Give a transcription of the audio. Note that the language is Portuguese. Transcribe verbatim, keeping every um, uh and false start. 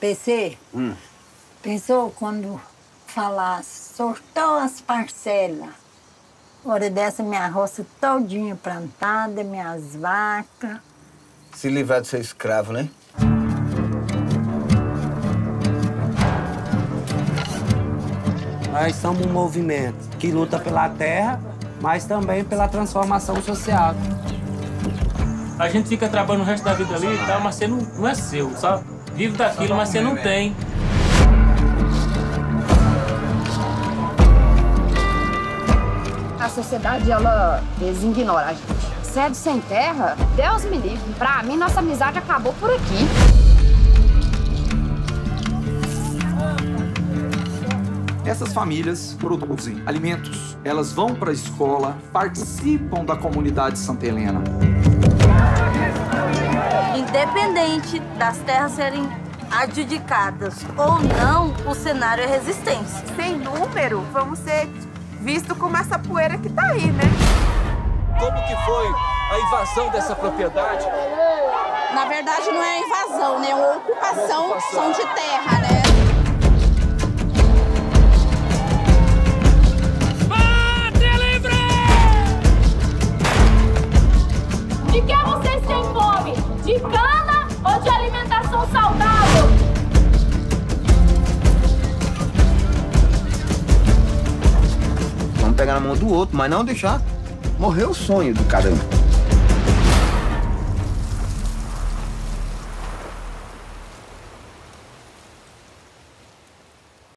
P C, Hum. pensou quando falasse, sortou as parcelas. Hora dessa, minha roça todinha plantada, minhas vacas. Se livrar de ser escravo, né? Nós somos um movimento que luta pela terra, mas também pela transformação social. A gente fica trabalhando o resto da vida ali e tal, mas você não, não é seu, sabe? Vive daquilo, mas você não tem. A sociedade, ela, eles ignoram a gente. Sede sem terra, Deus me livre. Pra mim, nossa amizade acabou por aqui. Essas famílias produzem alimentos, elas vão para a escola, participam da comunidade Santa Helena. Independente das terras serem adjudicadas ou não, o cenário é resistência. Sem número, vamos ser vistos como essa poeira que tá aí, né? Como que foi a invasão dessa propriedade? Na verdade, não é invasão, né? É uma ocupação, ocupação. de terra, né? De que vocês têm fome? De cana ou de alimentação saudável? Vamos pegar na mão do outro, mas não deixar morrer o sonho de cada um.